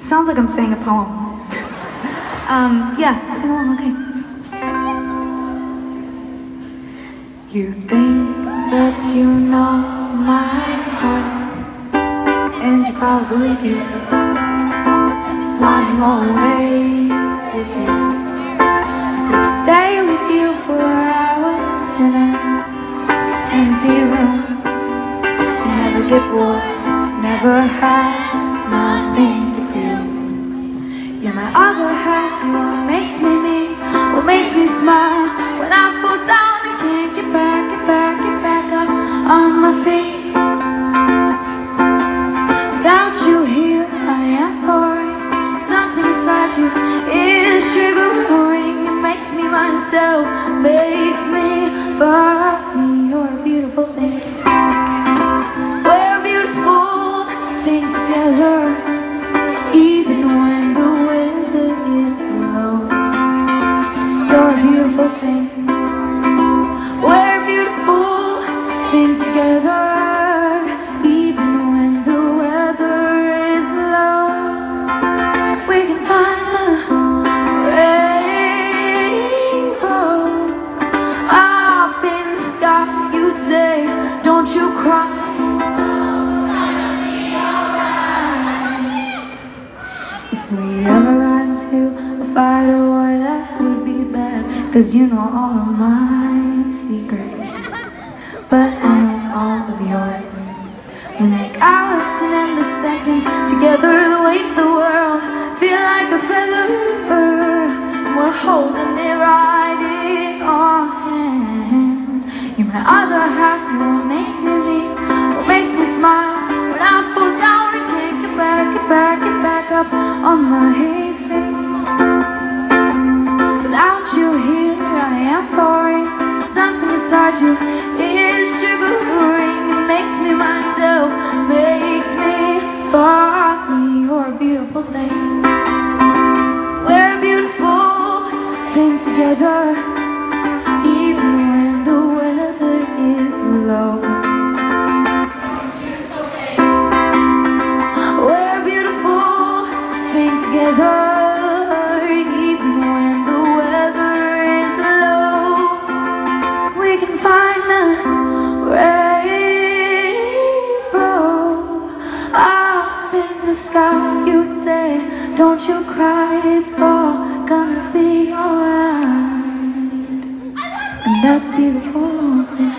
Sounds like I'm saying a poem. Yeah, sing along, okay. You think that you know my heart, and you probably do. It's running always with you. I could stay with you for hours in an empty room. You never get bored, never have nothing to do. You're my other half, you're what makes me me, what makes me smile when I fall down and can't get back up on my feet. Without you here, I am boring. Something inside you is triggering. It makes me myself, makes me for me. You're a beautiful thing. We're a beautiful thing together, even when the weather is low. You're a beautiful thing. We're a beautiful thing together, even when the weather is low. We can find the rainbow up in the sky. You'd say, don't you cry. If we ever got into a fight or war, that would be bad, 'cause you know all of my secrets, but I know all of yours. We make hours turn into seconds, together the weight of the world feel like a feather. We're holding it right in our hands. You're my other half, you're what makes me me, what makes me smile when I fall down and can't get back up on my feet. Without you here, I am boring. Something inside you is triggering. It makes me myself, makes me for me. You're a beautiful thing. We're a beautiful thing together, even when the weather is low. We're a beautiful thing together, even when the weather is low. We can find the rainbow up in the sky. You'd say, don't you cry, it's all gonna be alright. And that's a beautiful thing.